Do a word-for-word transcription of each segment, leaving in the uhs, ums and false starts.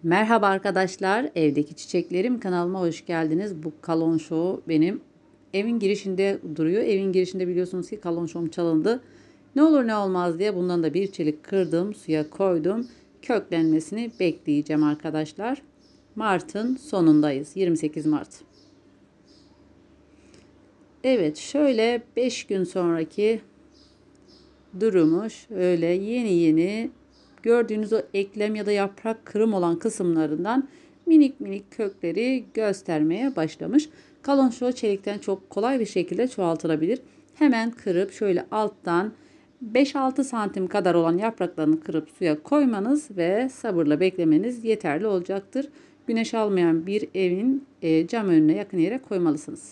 Merhaba arkadaşlar, evdeki çiçeklerim kanalıma hoş geldiniz. Bu kalonşo benim evin girişinde duruyor. Evin girişinde biliyorsunuz ki kalonşom çalındı. Ne olur ne olmaz diye bundan da bir çelik kırdım, suya koydum. Köklenmesini bekleyeceğim arkadaşlar. Mart'ın sonundayız, yirmi sekiz Mart. Evet, şöyle beş gün sonraki durumu şöyle yeni yeni gördüğünüz o eklem ya da yaprak kırım olan kısımlarından minik minik kökleri göstermeye başlamış. Kalonşo çelikten çok kolay bir şekilde çoğaltılabilir. Hemen kırıp şöyle alttan beş altı santim kadar olan yapraklarını kırıp suya koymanız ve sabırla beklemeniz yeterli olacaktır. Güneş almayan bir evin e, cam önüne yakın yere koymalısınız.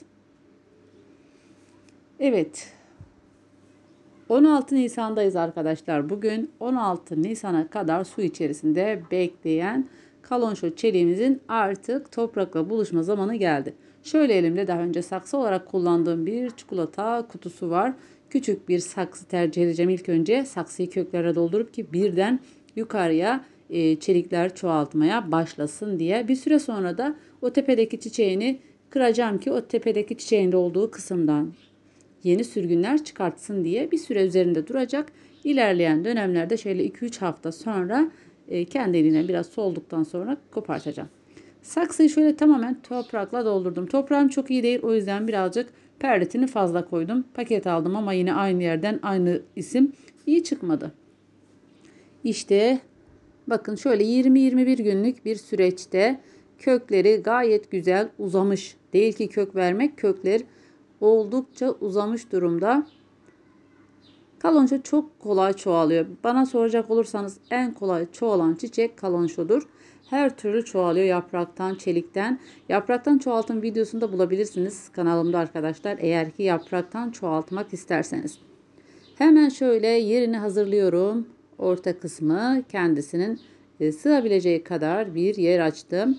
Evet. on altı Nisan'dayız arkadaşlar. Bugün on altı Nisan'a kadar su içerisinde bekleyen kalonşo çeliğimizin artık toprakla buluşma zamanı geldi. Şöyle elimde daha önce saksı olarak kullandığım bir çikolata kutusu var. Küçük bir saksı tercih edeceğim ilk önce. Saksıyı köklere doldurup ki birden yukarıya e, çelikler çoğaltmaya başlasın diye. Bir süre sonra da o tepedeki çiçeğini kıracağım ki o tepedeki çiçeğinde olduğu kısımdan yeni sürgünler çıkartsın diye bir süre üzerinde duracak. İlerleyen dönemlerde şöyle iki üç hafta sonra e, kendiliğine biraz solduktan sonra kopartacağım. Saksıyı şöyle tamamen toprakla doldurdum. Toprağım çok iyi değil, o yüzden birazcık perlitini fazla koydum. Paket aldım ama yine aynı yerden aynı isim iyi çıkmadı. İşte bakın şöyle yirmi yirmi bir günlük bir süreçte kökleri gayet güzel uzamış. Değil ki kök vermek, kökler oldukça uzamış durumda. Kalonşo çok kolay çoğalıyor. Bana soracak olursanız en kolay çoğalan çiçek kalonşodur. Her türlü çoğalıyor yapraktan, çelikten. Yapraktan çoğaltım videosunu da bulabilirsiniz kanalımda arkadaşlar. Eğer ki yapraktan çoğaltmak isterseniz. Hemen şöyle yerini hazırlıyorum. Orta kısmı kendisinin sığabileceği kadar bir yer açtım.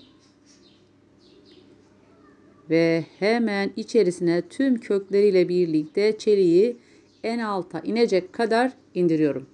Ve hemen içerisine tüm kökleriyle birlikte çeliği en alta inecek kadar indiriyorum.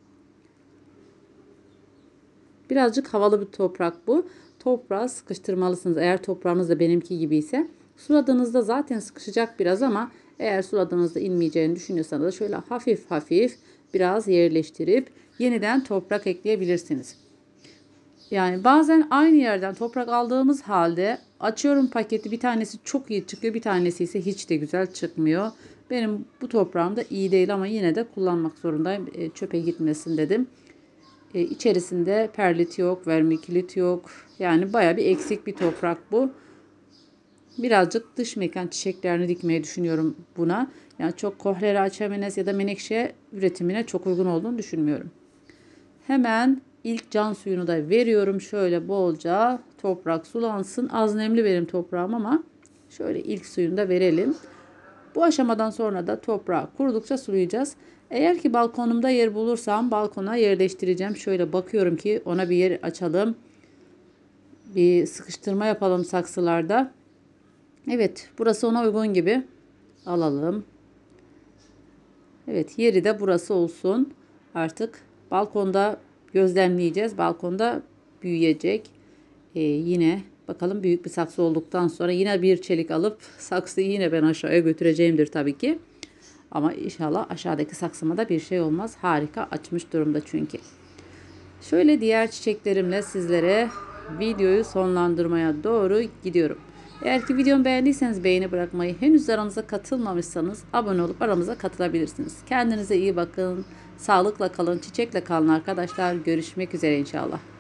Birazcık havalı bir toprak bu. Toprağı sıkıştırmalısınız. Eğer toprağınız da benimki gibi ise suladığınızda zaten sıkışacak biraz ama eğer suladığınızda inmeyeceğini düşünüyorsanız da şöyle hafif hafif biraz yerleştirip yeniden toprak ekleyebilirsiniz. Yani bazen aynı yerden toprak aldığımız halde açıyorum paketi, bir tanesi çok iyi çıkıyor, bir tanesi ise hiç de güzel çıkmıyor. Benim bu toprağım da iyi değil ama yine de kullanmak zorundayım. E, çöpe gitmesin dedim. E, içerisinde perlit yok, vermikilit yok. Yani baya bir eksik bir toprak bu. Birazcık dış mekan çiçeklerini dikmeyi düşünüyorum buna. Yani çok kohlera, açamenes ya da menekşe üretimine çok uygun olduğunu düşünmüyorum. Hemen İlk can suyunu da veriyorum. Şöyle bolca toprak sulansın. Az nemli benim toprağım ama şöyle ilk suyunu da verelim. Bu aşamadan sonra da toprağı kurudukça sulayacağız. Eğer ki balkonumda yer bulursam balkona yerleştireceğim. Şöyle bakıyorum ki ona bir yer açalım. Bir sıkıştırma yapalım saksılarda. Evet, burası ona uygun gibi. Alalım. Evet, yeri de burası olsun. Artık balkonda gözlemleyeceğiz. Balkonda büyüyecek. Ee, yine bakalım, büyük bir saksı olduktan sonra yine bir çelik alıp saksıyı yine ben aşağıya götüreceğimdir tabii ki. Ama inşallah aşağıdaki saksıma da bir şey olmaz. Harika açmış durumda çünkü. Şöyle diğer çiçeklerimle sizlere videoyu sonlandırmaya doğru gidiyorum. Eğer ki videomu beğendiyseniz beğeni bırakmayı, henüz aramıza katılmamışsanız abone olup aramıza katılabilirsiniz. Kendinize iyi bakın. Sağlıkla kalın, çiçekle kalın arkadaşlar. Görüşmek üzere inşallah.